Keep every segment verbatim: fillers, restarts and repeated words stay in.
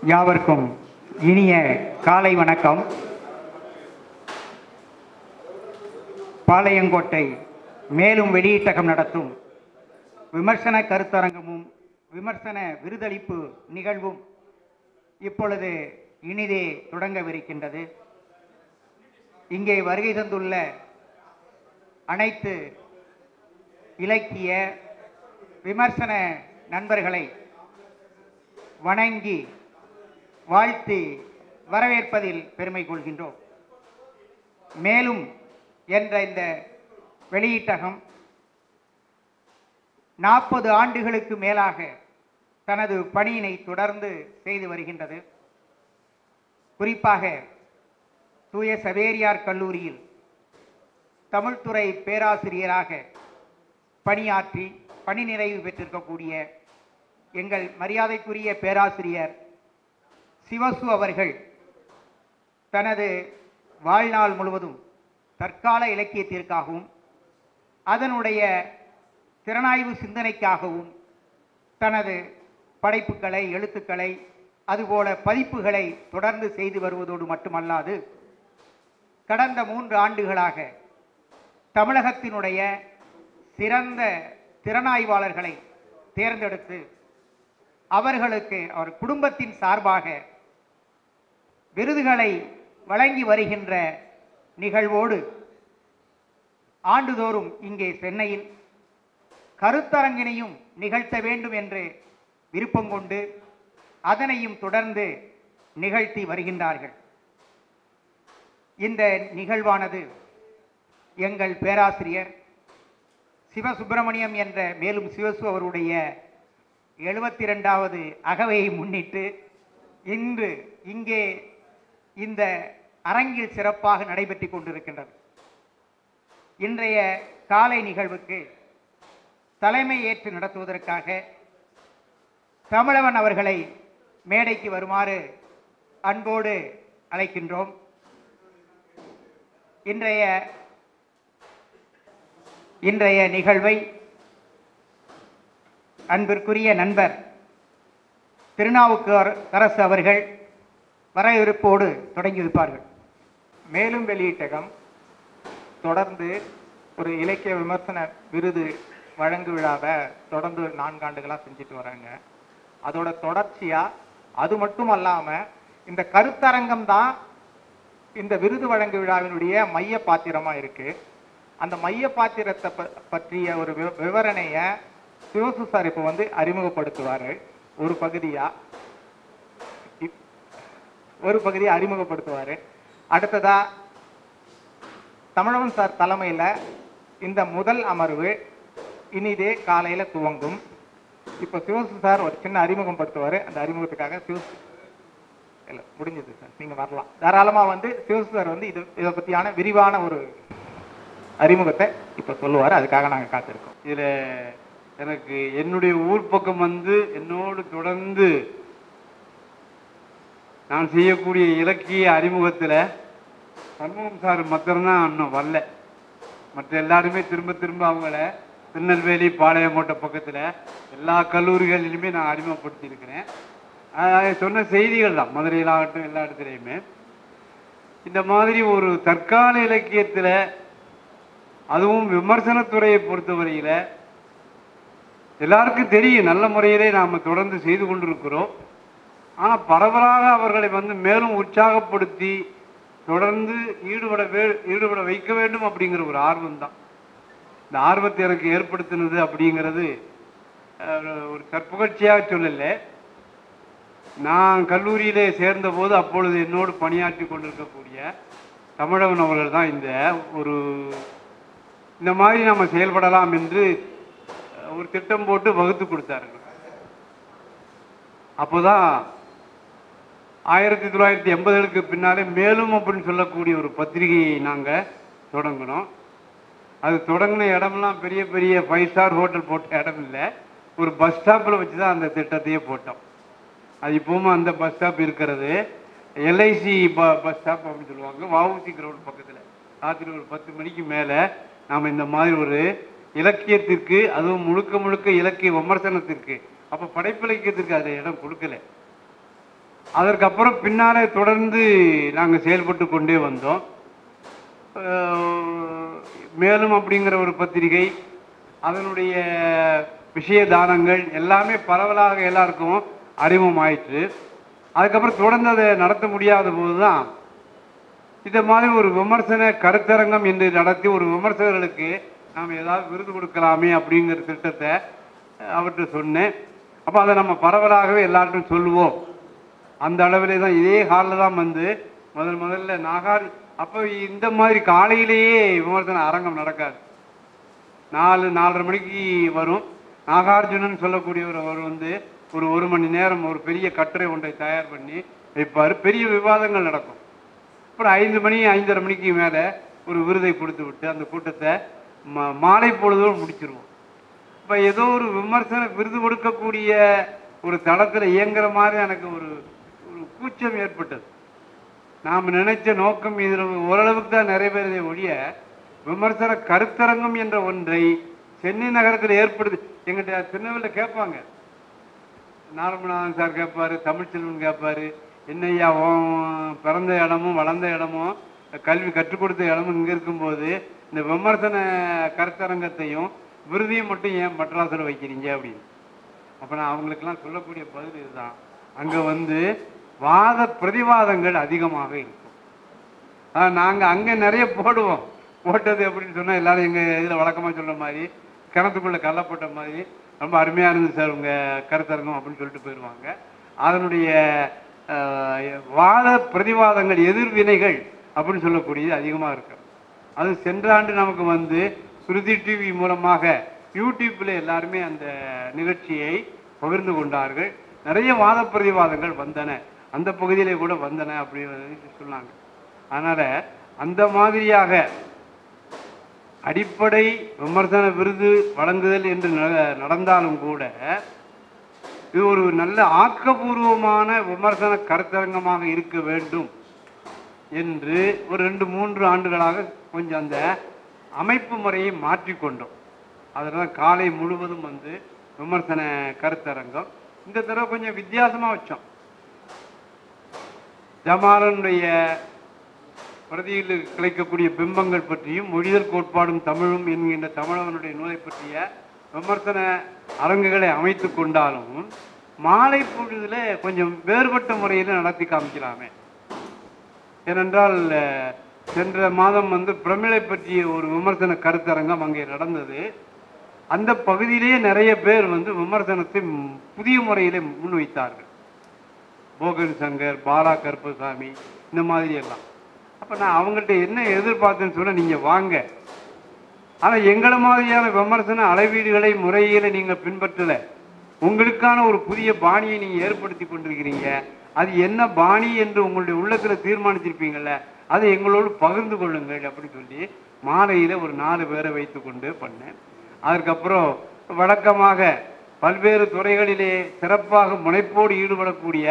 யாவருக்கும் இனிய காலை வணக்கம். பாளையங்கோட்டை மேலும் வெளியீட்டகம் நடத்தும் விமர்சன கருத்தரங்கமும் விமர்சன விருதளிப்பு நிகழ்வும் இப்பொழுது இனிதே தொடங்கவிருக்கின்றது. இங்கே வருகை தந்துள்ள அனைத்து இலக்கிய விமர்சன நண்பர்களை வணங்கி வாழ்த்தி வரவேற்பதில் பெருமை கொள்கின்றோம். மேலும் என்ற இந்த வெளியீட்டகம் நாற்பது ஆண்டுகளுக்கு மேலாக தனது பணியினை தொடர்ந்து செய்து வருகின்றது. குறிப்பாக தூய சவேரியார் கல்லூரியில் தமிழ்துறை பேராசிரியராக பணியாற்றி பணி நிறைவு பெற்றிருக்கக்கூடிய எங்கள் மரியாதைக்குரிய பேராசிரியர் சிவசு அவர்கள் தனது வாழ்நாள் முழுவதும் தற்கால இலக்கியத்திற்காகவும் அதனுடைய திறனாய்வு சிந்தனைக்காகவும் தனது படைப்புகளை, எழுத்துக்களை, அதுபோல பதிப்புகளை தொடர்ந்து செய்து வருவதோடு மட்டுமல்லாது கடந்த மூன்று ஆண்டுகளாக தமிழகத்தினுடைய சிறந்த திறனாய்வாளர்களை தேர்ந்தெடுத்து அவர்களுக்கு அவர் குடும்பத்தின் சார்பாக விருதுகளை வழங்கி வருகின்ற நிகழ்வோடு ஆண்டுதோறும் இங்கே சென்னையில் கருத்தரங்கினையும் நிகழ்த்த வேண்டும் என்று விருப்பம் கொண்டு அதனையும் தொடர்ந்து நிகழ்த்தி வருகின்றார்கள். இந்த நிகழ்வானது எங்கள் பேராசிரியர் சிவசுப்பிரமணியம் என்ற மேலும் சிவசு அவருடைய எழுபத்தி இரண்டாவது அகவையை முன்னிட்டு இன்று இங்கே இந்த அரங்கில் சிறப்பாக நடைபெற்று கொண்டிருக்கின்றது. இன்றைய காலை நிகழ்வுக்கு தலைமை ஏற்று நடத்துவதற்காக தமிழவன் அவர்களை மேடைக்கு வருமாறு அன்போடு அழைக்கின்றோம். இன்றைய இன்றைய நிகழ்வை அன்பிற்குரிய நண்பர் திருநாவுக்கரசு அவர்கள் வரவேற்போடு தொடங்கி வைப்பார்கள். மேலும் வெளியீட்டகம் தொடர்ந்து ஒரு இலக்கிய விமர்சன விருது வழங்கு விழாவை தொடர்ந்து நான்காண்டுகளாக செஞ்சுட்டு வராங்க. அதோட தொடர்ச்சியாக அது மட்டும் அல்லாமல் இந்த கருத்தரங்கம் தான் இந்த விருது வழங்கு விழாவினுடைய மைய பாத்திரமாக இருக்குது. அந்த மைய பாத்திரத்தை பற்றிய ஒரு விவரணையை சிவசு சார் இப்போ வந்து அறிமுகப்படுத்துவார். ஒரு பகுதியாக ஒரு பகுதியை அறிமுகப்படுத்துவார். அடுத்ததா தமிழவன் சார் தலைமையில் இந்த முதல் அமர்வு இனிதே காலையில் துவங்கும். இப்போ சிவசு சார் ஒரு சின்ன அறிமுகம் படுத்துவார். அந்த அறிமுகத்துக்காக சிவசு இல்லை முடிஞ்சது சார், நீங்கள் வரலாம் தாராளமாக வந்து சிவசு சார் வந்து இது இதை பற்றியான விரிவான ஒரு அறிமுகத்தை இப்போ சொல்லுவார். அதுக்காக நாங்கள் காத்திருக்கோம். இதில் எனக்கு என்னுடைய ஊர் பக்கம் வந்து என்னோடு தொடர்ந்து நான் செய்யக்கூடிய இலக்கிய அறிமுகத்தில் சண்முகம் சார் மாத்திரம்தான் இன்னும் வரல. மற்ற எல்லாருமே திரும்ப திரும்ப அவங்கள திருநெல்வேலி பாளையங்கோட்டை பக்கத்தில் எல்லா கல்லூரிகளிலுமே நான் அறிமுகப்படுத்தியிருக்கிறேன். சொன்ன செய்திகள் தான் மதுரையிலாகட்டும் எல்லா இடத்துலையுமே. இந்த மாதிரி ஒரு தற்கால இலக்கியத்தில் அதுவும் விமர்சனத்துறையை பொறுத்தவரையில் எல்லாருக்கும் தெரியும் நல்ல முறையிலே நாம் தொடர்ந்து செய்து கொண்டிருக்கிறோம். ஆனால் பரவலாக அவர்களை வந்து மேலும் உற்சாகப்படுத்தி தொடர்ந்து ஈடுபட வே ஈடுபட வைக்க வேண்டும் அப்படிங்கிற ஒரு ஆர்வம் தான். இந்த ஆர்வத்தை எனக்கு ஏற்படுத்தினது அப்படிங்கிறது ஒரு தற்புகழ்ச்சியாக சொல்லலை. நான் கல்லூரியிலே சேர்ந்தபோது அப்பொழுது என்னோடு பணியாற்றி கொண்டிருக்கக்கூடிய தமிழவன் அவர்கள் தான் இந்த ஒரு இந்த மாதிரி நம்ம செயல்படலாம் என்று ஒரு திட்டம் போட்டு வகுத்து கொடுத்தார்கள். அப்போதான் ஆயிரத்தி தொள்ளாயிரத்தி எண்பதுகளுக்கு பின்னாலே மேலும் அப்படின்னு சொல்லக்கூடிய ஒரு பத்திரிகையை நாங்கள் தொடங்கினோம். அது தொடங்கின இடம்லாம் பெரிய பெரிய ஃபைவ் ஸ்டார் ஹோட்டல் போட்ட இடம் இல்லை, ஒரு பஸ் ஸ்டாப்பில் வச்சு தான் அந்த திட்டத்தையே போட்டோம். அது இப்போவும் அந்த பஸ் ஸ்டாப் இருக்கிறது எல்ஐசி ப பஸ் ஸ்டாப் அப்படின்னு சொல்லுவாங்க. வஉசி கிரவுண்ட் பக்கத்தில் ராத்திரி ஒரு பத்து மணிக்கு மேலே நாம் இந்த மாதிரி ஒரு இலக்கியத்திற்கு, அதுவும் முழுக்க முழுக்க இலக்கிய விமர்சனத்திற்கு, அப்போ படைப்பிலக்கியத்திற்கு அதில் இடம் கொடுக்கல. அதற்கப்புறம் பின்னாலே தொடர்ந்து நாங்கள் செயல்பட்டு கொண்டே வந்தோம். மேலும் அப்படிங்கிற ஒரு பத்திரிகை, அதனுடைய விஷய தானங்கள் எல்லாமே பரவலாக எல்லாருக்கும் அறிமுகமாயிற்று. அதுக்கப்புறம் தொடர்ந்து அதை நடத்த முடியாத போது தான் இதை மாதிரி ஒரு விமர்சன கருத்தரங்கம் என்று நடத்தி ஒரு விமர்சகர்களுக்கு நாம் ஏதாவது விருது கொடுக்கலாமே அப்படிங்கிற திட்டத்தை அவர்கிட்ட சொன்னேன். அப்போ அதை நம்ம பரவலாகவே எல்லார்ட்டும் சொல்லுவோம். அந்த அளவிலே தான் இதே ஹாலில் தான் வந்து முதல் முதல்ல நாகார். அப்போ இந்த மாதிரி காலையிலேயே விமர்சன அரங்கம் நடக்காது. நாலு நாலரை மணிக்கு வரும். நாகார்ஜுனன் சொல்லக்கூடியவர் அவர் வந்து ஒரு ஒரு மணி நேரம் ஒரு பெரிய கட்டுரை ஒன்றை தயார் பண்ணி வைப்பார். பெரிய விவாதங்கள் நடக்கும். அப்புறம் ஐந்து மணி ஐந்தரை மணிக்கு மேலே ஒரு விருதை கொடுத்து விட்டு அந்த கூட்டத்தை மா மாலை பொழுதோடு முடிச்சிருவோம். இப்போ ஏதோ ஒரு விமர்சன விருது கொடுக்கக்கூடிய ஒரு தளத்தில் இயங்குற மாதிரி எனக்கு ஒரு ஒரு கூச்சம் ஏற்பட்டது. நாம் நினைச்ச நோக்கம் இதில் ஓரளவுக்கு தான் நிறைவேறதை ஒழிய விமர்சன கருத்தரங்கம் என்ற ஒன்றை சென்னை நகரத்தில் ஏற்படுது. எங்கிட்ட திருநெல்வேலியில் கேட்பாங்க, நாரமநாதன் சார் கேட்பாரு, தமிழ்ச்செல்வன் கேட்பாரு, என்னையா பிறந்த இடமும் வளர்ந்த இடமும் கல்வி கற்றுக் கொடுத்த இடமும் இங்கே இருக்கும்போது இந்த விமர்சன கருத்தரங்கத்தையும் விருதையும் மட்டும் ஏன் மட்ராஸில் வைக்கிறீங்க அப்படின்னு. அப்போ நான் அவங்களுக்கெல்லாம் சொல்லக்கூடிய பதில் இதுதான். அங்கே வந்து வாத பிரதிவாதங்கள் அதிகமாக இருக்கும். நாங்கள் அங்கே நிறைய போடுவோம். போட்டது எப்படின்னு சொன்னால் எல்லாரும் எங்கள் இதில் வழக்கமாக சொல்கிற மாதிரி கிணத்துக்குள்ளே கள்ளப்பட்ட மாதிரி ரொம்ப அருமையாக இருந்தது சார் உங்கள் கருத்தரங்கம் அப்படின்னு சொல்லிட்டு போயிடுவாங்க. அதனுடைய வாத பிரதிவாதங்கள் எதிர்வினைகள் அப்படின்னு சொல்லக்கூடியது அதிகமாக இருக்கிறது. அது சென்ற ஆண்டு நமக்கு வந்து ஸ்ருதி டிவி மூலமாக யூடியூப்பில் எல்லாருமே அந்த நிகழ்ச்சியை பகிர்ந்து கொண்டார்கள். நிறைய வாத பிரதிவாதங்கள் வந்தன, அந்த பகுதியிலே கூட வந்தன அப்படின்னு சொன்னாங்க. அதனால் அந்த மாதிரியாக அடிப்படை விமர்சன விருது வழங்குதல் என்று நடந்தாலும் கூட இது ஒரு நல்ல ஆக்கப்பூர்வமான விமர்சன கருத்தரங்கமாக இருக்க வேண்டும் என்று ஒரு ரெண்டு மூன்று ஆண்டுகளாக கொஞ்சம் அந்த அமைப்பு முறையை மாற்றிக்கொண்டோம். அதனால் காலை முழுவதும் வந்து விமர்சன கருத்தரங்கம். இந்த தடவை கொஞ்சம் வித்தியாசமாக வச்சோம். ஜமாலனுடைய பிரதியில் கிடைக்கக்கூடிய பிம்பங்கள் பற்றியும் மொழிதல் கோட்பாடும் தமிழும் என்கின்ற தமிழவனுடைய நூலை பற்றிய விமர்சன அரங்குகளை அமைத்து கொண்டாலும் மாலை பொழுதுல கொஞ்சம் வேறுபட்ட முறையில் நடத்தி காமிக்கலாமே. ஏனென்றால் சென்ற மாதம் வந்து பிரமிழை பற்றிய ஒரு விமர்சன கருத்தரங்கம் அங்கே நடந்தது. அந்த பகுதியிலேயே நிறைய பேர் வந்து விமர்சனத்தை புதிய முறையிலே முன்வைத்தார்கள். போகன் சங்கர், பாலா கருப்பசாமி, இந்த மாதிரி எல்லாம். அப்போ நான் அவங்கள்ட்ட என்ன எதிர்பார்த்தேன்னு சொன்னால், நீங்கள் வாங்க, ஆனால் எங்களை மாதிரியான விமர்சன அளவீடுகளை முறையில் நீங்கள் பின்பற்றலை, உங்களுக்கான ஒரு புதிய பாணியை நீங்கள் ஏற்படுத்தி கொண்டிருக்கிறீங்க, அது என்ன பாணி என்று உங்களுடைய உள்ளத்தில் தீர்மானிச்சிருப்பீங்கள்ல, அதை எங்களோடு பகிர்ந்து கொள்ளுங்கள் அப்படின்னு சொல்லி மாலையில் ஒரு நாலு பேரை வைத்து கொண்டு பண்ணேன். அதற்கப்புறம் வழக்கமாக பல்வேறு துறைகளிலே சிறப்பாக முனைப்போடு ஈடுபடக்கூடிய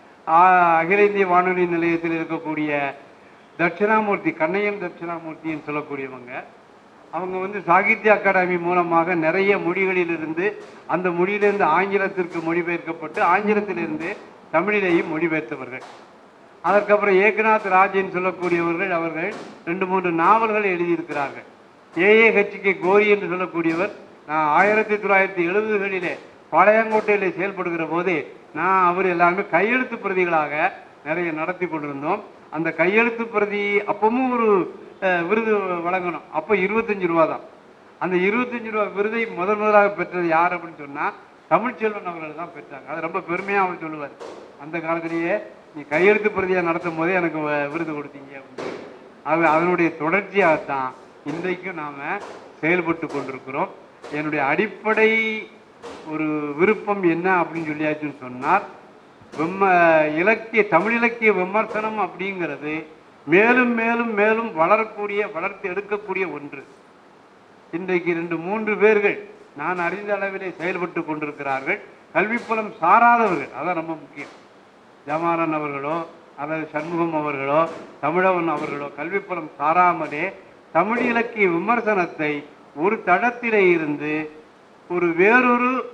அகில இந்திய வானொலி நிலையத்தில் இருக்கக்கூடிய தட்சிணாமூர்த்தி, கண்ணையன் தட்சிணாமூர்த்தின்னு சொல்லக்கூடியவங்க, அவங்க வந்து சாகித்ய அகாடமி மூலமாக நிறைய மொழிகளிலிருந்து அந்த மொழியிலிருந்து ஆங்கிலத்திற்கு மொழிபெயர்க்கப்பட்டு ஆங்கிலத்திலிருந்து தமிழிலேயும் மொழிபெயர்த்தவர்கள். அதற்கப்புறம் ஏக்நாத் ராஜின்னு சொல்லக்கூடியவர்கள், அவர்கள் ரெண்டு மூன்று நாவல்கள் எழுதியிருக்கிறார்கள். ஏஏஹெச்கே கோரி என்று சொல்லக்கூடியவர், நான் ஆயிரத்தி தொள்ளாயிரத்தி எழுபதுகளிலே பாளையங்கோட்டையிலே செயல்படுகிற போது நான் அவர் எல்லாருமே கையெழுத்து பிரதிகளாக நிறைய நடத்தி கொண்டிருந்தோம். அந்த கையெழுத்து பிரதி அப்பவும் ஒரு விருது வழங்கணும். அப்போ இருபத்தஞ்சு ரூபா தான். அந்த இருபத்தஞ்சு ரூபா விருதை முதல் முதலாக பெற்றது யார் அப்படின்னு சொன்னால் தமிழ்ச்செல்வன் அவர்கள் தான் பெற்றாங்க. அது ரொம்ப பெருமையாக அவர் சொல்லுவார். அந்த காலத்திலேயே நீ கையெழுத்து பிரதியாக நடத்தும் போதே எனக்கு விருது கொடுத்தீங்க அப்படின்னு. அது அதனுடைய தொடர்ச்சியாகத்தான் இன்றைக்கும் நாம் செயல்பட்டு கொண்டிருக்கிறோம். என்னுடைய அடிப்படை ஒரு விருப்பம் என்ன அப்படின்னு சொல்லியாச்சுன்னு சொன்னால், விம இலக்கிய தமிழ் இலக்கிய விமர்சனம் அப்படிங்கிறது மேலும் மேலும் மேலும் வளரக்கூடிய வளர்த்து எடுக்கக்கூடிய ஒன்று. இன்றைக்கு ரெண்டு மூன்று பேர்கள் நான் அறிந்த அளவிலே செயல்பட்டு கொண்டிருக்கிறார்கள். கல்விப்புலம் சாராதவர்கள், அதான் ரொம்ப முக்கியம். ஜமாரன் அவர்களோ அல்லது சண்முகம் அவர்களோ தமிழவன் அவர்களோ கல்விப்புலம் சாராமலே தமிழ் இலக்கிய விமர்சனத்தை ஒரு தளத்திலே இருந்து ஒரு வேறொரு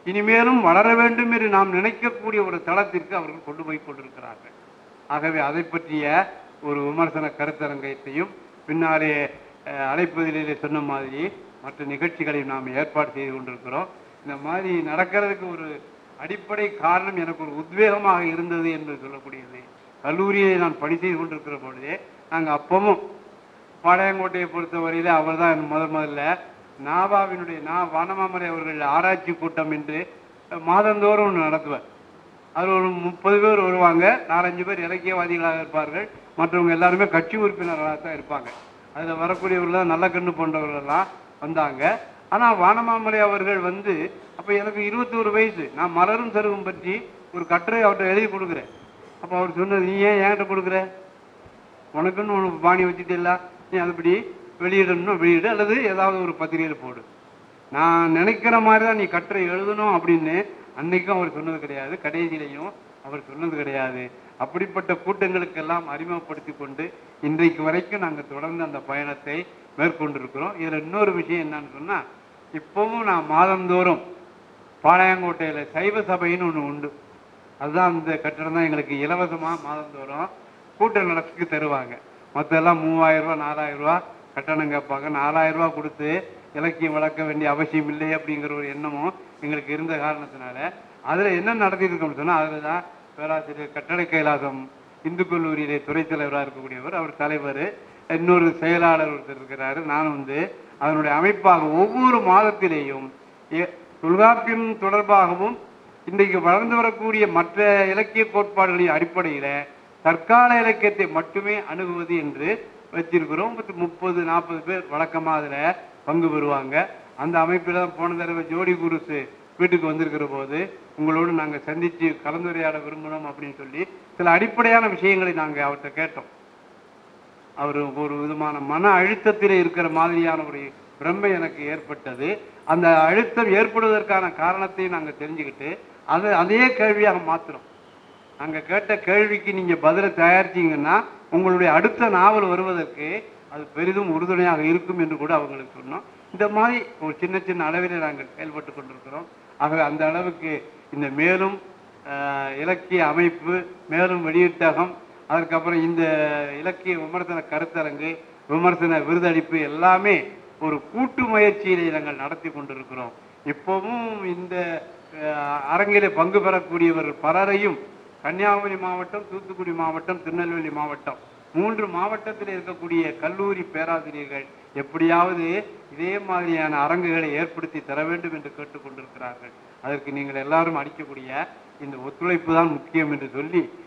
இனிமேலும் வளர வேண்டும் என்று நாம் நினைக்கக்கூடிய ஒரு தளத்திற்கு அவர்கள் கொண்டு போய் கொண்டிருக்கிறார்கள். ஆகவே அதை பற்றிய ஒரு விமர்சன கருத்தரங்கத்தையும் பின்னாலே அழைப்பதிலே சொன்ன மாதிரி மற்ற நிகழ்ச்சிகளையும் நாம் ஏற்பாடு செய்து கொண்டிருக்கிறோம். இந்த மாதிரி நடக்கிறதுக்கு ஒரு அடிப்படை காரணம் எனக்கு ஒரு உத்வேகமாக இருந்தது என்று சொல்லக்கூடியது. கல்லூரியை நான் பணி செய்து கொண்டிருக்கிற பொழுதே நாங்கள் அப்பவும் பாளையங்கோட்டையை பொறுத்தவரையில் அவர் தான் முதல் முதல்ல நாபாவினுடைய நா வானமாமலை அவர்கள் ஆராய்ச்சி கூட்டம் என்று மாதந்தோறும் ஒன்று நடத்துவார். அதில் ஒரு முப்பது பேர் வருவாங்க, நாலஞ்சு பேர் இலக்கியவாதிகளாக இருப்பார்கள், மற்றவங்க எல்லாருமே கட்சி உறுப்பினர்களாக தான் இருப்பாங்க. அதில் வரக்கூடியவர்கள் நல்ல கண்ணு போன்றவர்கள்லாம் வந்தாங்க. ஆனால் வானமாமலை அவர்கள் வந்து அப்போ எனக்கு இருபத்தி ஒரு வயசு, நான் மலரும் சருகும் பற்றி ஒரு கட்டுரை அவர்கிட்ட எழுதி கொடுக்குறேன். அப்போ அவர் சொன்னது, நீ ஏன் என்கிட்ட கொடுக்குற, உனக்குன்னு உனக்கு பாணி வச்சுட்டு இல்லை, நீ அதுபடி வெளியிடணும்னா வெளியிடு, அல்லது ஏதாவது ஒரு பத்திரிகையில் போடு, நான் நினைக்கிற மாதிரி தான் நீ கட்டுரை எழுதணும் அப்படின்னு அன்னைக்கும் அவர் சொன்னது கிடையாது, கடைசியிலையும் அவர் சொன்னது கிடையாது. அப்படிப்பட்ட கூட்டங்களுக்கெல்லாம் அறிமுகப்படுத்தி கொண்டு இன்றைக்கு வரைக்கும் நாங்கள் தொடர்ந்து அந்த பயணத்தை மேற்கொண்டிருக்கிறோம். இதில் இன்னொரு விஷயம் என்னன்னு சொன்னால், இப்போவும் நான் மாதந்தோறும் பாளையங்கோட்டையில் சைவ சபைன்னு ஒன்று உண்டு. அதுதான் அந்த கட்டடம் தான் எங்களுக்கு இலவசமாக மாதந்தோறும் கூட்டம் நடத்தி தருவாங்க. மற்றெல்லாம் மூவாயிரம் ரூபா நாலாயிரம் ரூபா கட்டணம் கேட்பாங்க. நாலாயிரம் ரூபா கொடுத்து இலக்கியம் வளர்க்க வேண்டிய அவசியம் இல்லை அப்படிங்கிற ஒரு எண்ணமும் எங்களுக்கு இருந்த காரணத்தினால அதில் என்ன நடத்திட்டு இருக்கோம்னு சொன்னால், அதில் தான் பேராசிரியர் கட்டளை கைலாசம் இந்து கல்லூரியிலே துறை தலைவராக இருக்கக்கூடியவர், அவர் தலைவர், இன்னொரு செயலாளர் ஒருத்தர் இருக்கிறாரு, நான் வந்து அதனுடைய அமைப்பாக ஒவ்வொரு மாதத்திலேயும் தொல்காப்பியம் தொடர்பாகவும் இன்றைக்கு வளர்ந்து வரக்கூடிய மற்ற இலக்கிய கோட்பாடுகளின் அடிப்படையில் தற்கால இலக்கியத்தை மட்டுமே அணுகுவது என்று வச்சிருக்கிறோம். முப்பது நாற்பது பேர் வழக்கமாக அதில் பங்கு பெறுவாங்க. அந்த அமைப்பில் தான் போன தடவை ஜோடி குருசு வீட்டுக்கு வந்திருக்கிற போது உங்களோடு நாங்கள் சந்தித்து கலந்துரையாட விரும்பணும் அப்படின்னு சொல்லி சில அடிப்படையான விஷயங்களை நாங்கள் அவர்கிட்ட கேட்டோம். அவர் ஒரு விதமான மன அழுத்தத்தில் இருக்கிற மாதிரியான ஒரு பிரமை எனக்கு ஏற்பட்டது. அந்த அழுத்தம் ஏற்படுவதற்கான காரணத்தையும் நாங்கள் தெரிஞ்சுக்கிட்டு அதை அதே கேள்வியாக மாற்றுறோம். நாங்கள் கேட்ட கேள்விக்கு நீங்கள் பதிலை தயாரிச்சிங்கன்னா உங்களுடைய அடுத்த நாவல் வருவதற்கு அது பெரிதும் உறுதுணையாக இருக்கும் என்று கூட அவங்களுக்கு சொன்னோம். இந்த மாதிரி ஒரு சின்ன சின்ன அளவில் நாங்கள் செயல்பட்டு கொண்டிருக்கிறோம். ஆகவே அந்த அளவுக்கு இந்த மேலும் இலக்கிய அமைப்பு, மேலும் வெளியீட்டகம், அதற்கப்புறம் இந்த இலக்கிய விமர்சன கருத்தரங்கு, விமர்சன விருதளிப்பு எல்லாமே ஒரு கூட்டு முயற்சியிலே நாங்கள் நடத்தி கொண்டிருக்கிறோம். இப்போவும் இந்த அரங்கிலே பங்கு பெறக்கூடியவர் பலரையும் கன்னியாகுமரி மாவட்டம், தூத்துக்குடி மாவட்டம், திருநெல்வேலி மாவட்டம், மூன்று மாவட்டத்தில் இருக்கக்கூடிய கல்லூரி பேராசிரியர்கள் எப்படியாவது இதே மாதிரியான அரங்குகளை ஏற்படுத்தி தர வேண்டும் என்று கேட்டுக்கொண்டிருக்கிறார்கள். அதற்கு நீங்கள் எல்லாரும் அளிக்கக்கூடிய இந்த ஒத்துழைப்பு தான் முக்கியம் என்று சொல்லி